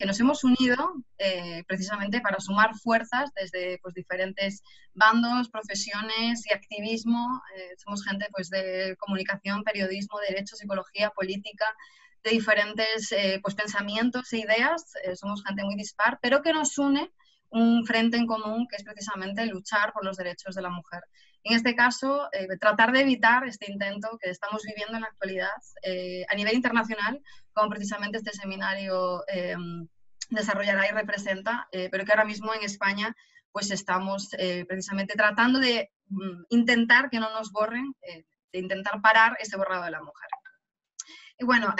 que nos hemos unido precisamente para sumar fuerzas desde pues, diferentes bandos, profesiones y activismo. Somos gente pues, de comunicación, periodismo, derecho, psicología, política, de diferentes pues, pensamientos e ideas. Somos gente muy dispar, pero que nos une un frente en común, que es precisamente luchar por los derechos de la mujer. En este caso, tratar de evitar este intento que estamos viviendo en la actualidad a nivel internacional, como precisamente este seminario desarrollará y representa, pero que ahora mismo en España pues estamos precisamente tratando de intentar que no nos borren, de intentar parar ese borrado de la mujer. Y bueno,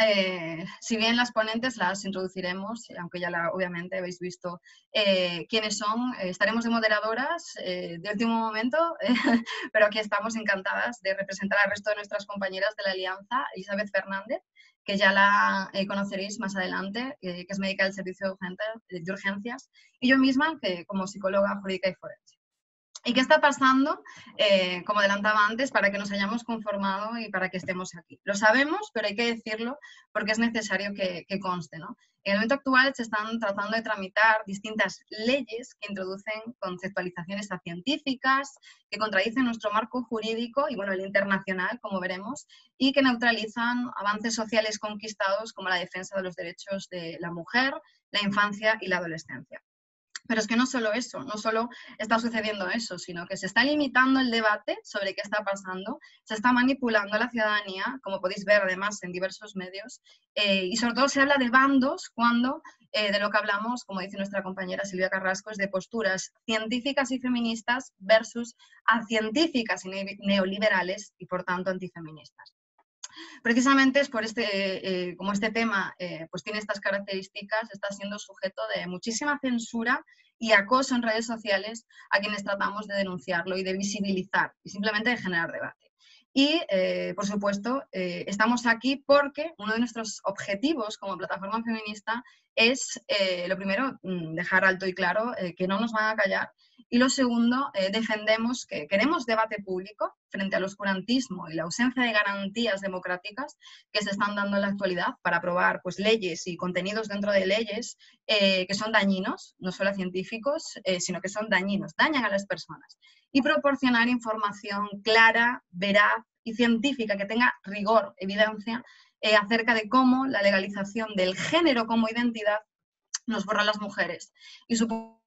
si bien las ponentes las introduciremos, aunque ya obviamente habéis visto quiénes son, estaremos de moderadoras de último momento, pero aquí estamos encantadas de representar al resto de nuestras compañeras de la Alianza, Elizabeth Fernández, que ya la conoceréis más adelante, que es médica del servicio de urgencias, y yo misma, que como psicóloga jurídica y forense. ¿Y qué está pasando, como adelantaba antes, para que nos hayamos conformado y para que estemos aquí? Lo sabemos, pero hay que decirlo porque es necesario que conste, ¿no? En el momento actual se están tratando de tramitar distintas leyes que introducen conceptualizaciones científicas, que contradicen nuestro marco jurídico y, bueno, el internacional, como veremos, y que neutralizan avances sociales conquistados como la defensa de los derechos de la mujer, la infancia y la adolescencia. Pero es que no solo eso, no solo está sucediendo eso, sino que se está limitando el debate sobre qué está pasando, se está manipulando a la ciudadanía, como podéis ver además en diversos medios, y sobre todo se habla de bandos cuando de lo que hablamos, como dice nuestra compañera Silvia Carrasco, es de posturas científicas y feministas versus científicas y neoliberales y por tanto antifeministas. Precisamente es por como este tema pues tiene estas características, está siendo sujeto de muchísima censura y acoso en redes sociales a quienes tratamos de denunciarlo y de visibilizar y simplemente de generar debate. Y, por supuesto, estamos aquí porque uno de nuestros objetivos como plataforma feminista es, lo primero, dejar alto y claro que no nos van a callar, y lo segundo, defendemos que queremos debate público frente al oscurantismo y la ausencia de garantías democráticas que se están dando en la actualidad para aprobar pues, leyes y contenidos dentro de leyes que son dañinos, no solo científicos, sino que son dañinos, dañan a las personas. Y proporcionar información clara, veraz y científica que tenga rigor, evidencia, acerca de cómo la legalización del género como identidad nos borra a las mujeres. Y supongo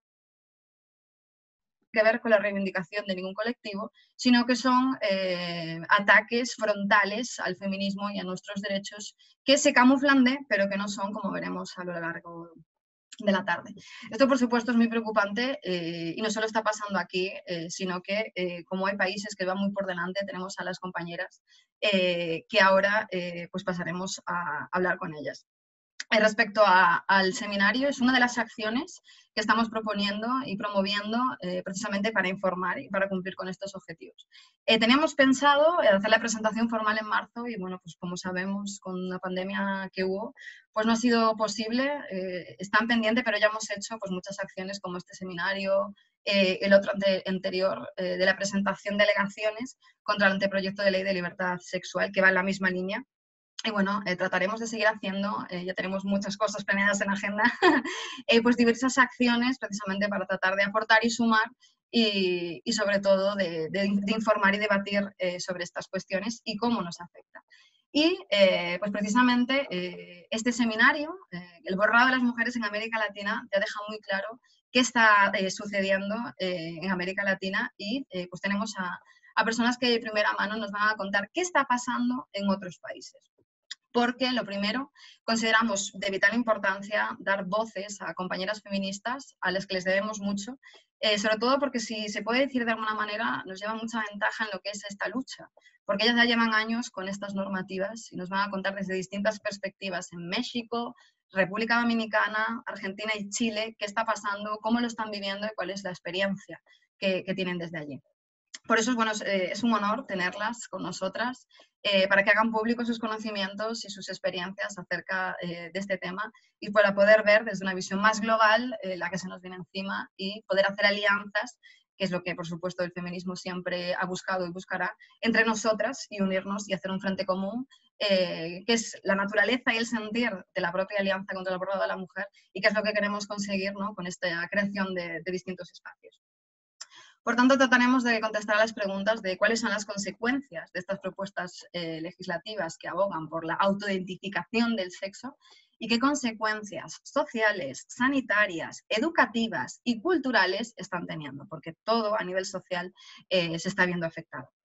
que ver con la reivindicación de ningún colectivo, sino que son ataques frontales al feminismo y a nuestros derechos que se camuflan pero que no son, como veremos a lo largo de la tarde. Esto, por supuesto, es muy preocupante y no solo está pasando aquí, sino que, como hay países que van muy por delante, tenemos a las compañeras que ahora pues pasaremos a hablar con ellas. Respecto al seminario, es una de las acciones que estamos proponiendo y promoviendo precisamente para informar y para cumplir con estos objetivos. Teníamos pensado hacer la presentación formal en marzo y, bueno, pues como sabemos, con la pandemia que hubo, pues no ha sido posible, están pendientes, pero ya hemos hecho pues, muchas acciones como este seminario, el otro anterior de la presentación de alegaciones contra el anteproyecto de ley de libertad sexual, que va en la misma línea. Y bueno, trataremos de seguir haciendo, ya tenemos muchas cosas planeadas en agenda, pues diversas acciones precisamente para tratar de aportar y sumar y sobre todo de informar y debatir sobre estas cuestiones y cómo nos afecta. Y pues precisamente este seminario, el borrado de las mujeres en América Latina, ya deja muy claro qué está sucediendo en América Latina y pues tenemos a personas que de primera mano nos van a contar qué está pasando en otros países. Porque, lo primero, consideramos de vital importancia dar voces a compañeras feministas a las que les debemos mucho, sobre todo porque, si se puede decir de alguna manera, nos lleva mucha ventaja en lo que es esta lucha, porque ellas ya llevan años con estas normativas y nos van a contar desde distintas perspectivas en México, República Dominicana, Argentina y Chile qué está pasando, cómo lo están viviendo y cuál es la experiencia que tienen desde allí. Por eso es un honor tenerlas con nosotras para que hagan públicos sus conocimientos y sus experiencias acerca de este tema y para poder ver desde una visión más global la que se nos viene encima y poder hacer alianzas, que es lo que, por supuesto, el feminismo siempre ha buscado y buscará, entre nosotras y unirnos y hacer un frente común qué es la naturaleza y el sentir de la propia Alianza contra la Pobreza de la Mujer y qué es lo que queremos conseguir, ¿no?, con esta creación de distintos espacios. Por tanto, trataremos de contestar a las preguntas de cuáles son las consecuencias de estas propuestas legislativas que abogan por la autoidentificación del sexo y qué consecuencias sociales, sanitarias, educativas y culturales están teniendo, porque todo a nivel social se está viendo afectado.